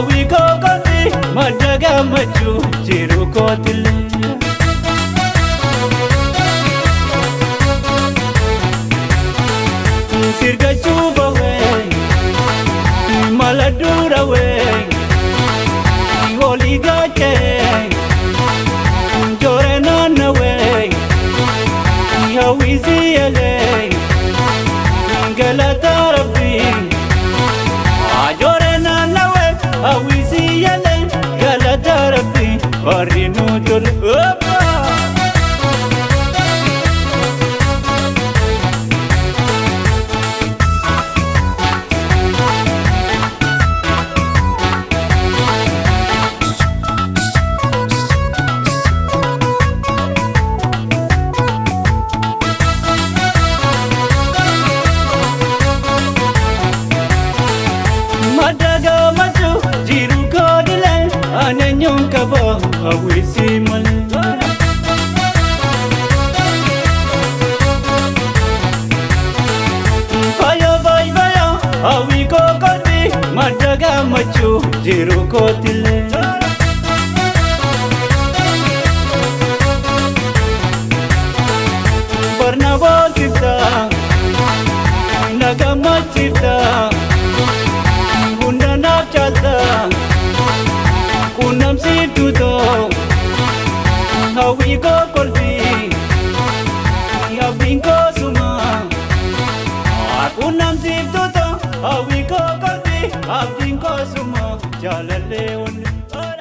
hawwi kokoti madaga machu jiru kotile sirga chuba we maladura we holiga che jorena na we hawwi ziyale galata rabbi ajorena na we hawwi ziyale galata rabbi farinu jol madaga machu jiru kodile anenyon kabo hawwi simale faya faya hawwi kokoti madaga machu jiru kodile barnabo sita nagama sita chata kunam si tudo hawwi ko kolbi hawwi ko suma kunam si tudo hawwi ko kolbi hawwi ko suma jalale on